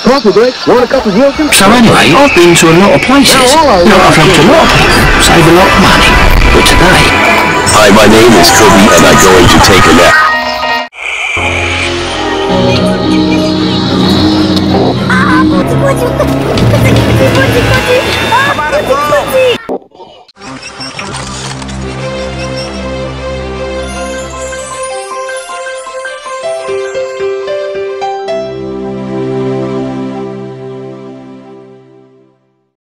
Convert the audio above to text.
Coffee break? Want a cup of Wilkins? So anyway, I've been to a lot of places. I've helped a lot of people, save a lot of money. But today... Hi, my name is Kobe and I'm going to take a nap.